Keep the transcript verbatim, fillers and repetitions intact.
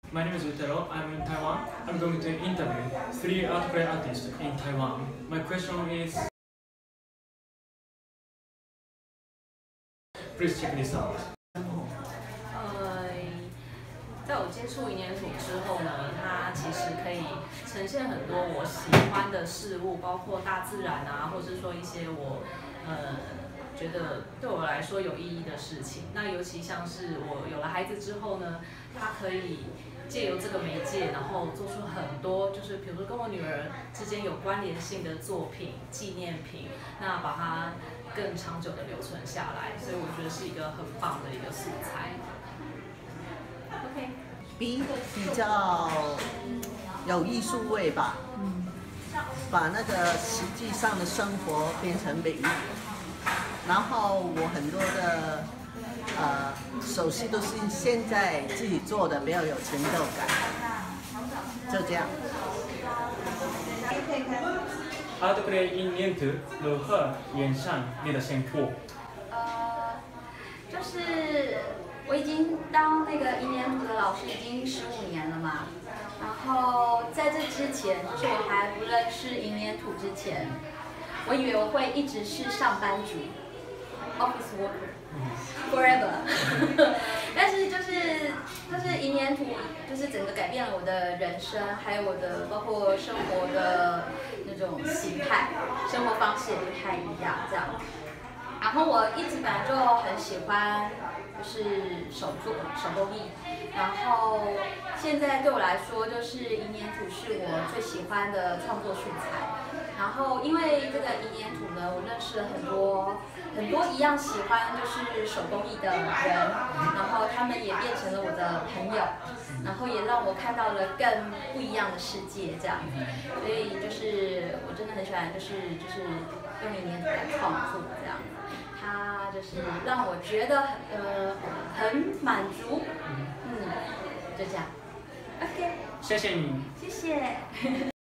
My name is Utero. I'm in Taiwan. I'm going to interview three art play artists in Taiwan. My question is, please check this out. 呃，在我接触银黏土之后呢，它其实可以呈现很多我喜欢的事物，包括大自然啊，或是说一些我呃觉得对我来说有意义的事情。那尤其像是我有了孩子之后呢，它可以借由这个媒介，然后做出很多，就是比如说跟我女儿之间有关联性的作品、纪念品，那把它更长久的留存下来，所以我觉得是一个很棒的一个素材。OK， 比比较有艺术味吧，嗯，把那个实际上的生活变成美丽，然后我很多的呃首饰都是现在自己做的，比较有成就感，就这样。 Art play in 黏土如何影响你的生活？ 呃，就是我已经当那个银黏土的老师已经十五年了嘛，然后在这之前，就是我还不认识银黏土之前，我以为我会一直是上班族 ，office worker，forever 。但是就是就是银黏土，就是整个改变了我的人生，还有我的包括生活的那种形态，生活方式也不太一样这样。然后我一直本来就很喜欢，就是手作手工艺。然后现在对我来说，就是银黏土是我最喜欢的创作素材。然后因为这个银黏土呢，我认识了很多很多一样喜欢就是手工艺的人，然后他们也变成了我的朋友，然后也让我看到了更不一样的世界这样子。所以就是我真的很喜欢，就是就是用银黏土来创作这样子。它就是让我觉得呃很满足，嗯，就这样。OK， 谢谢你。 谢谢。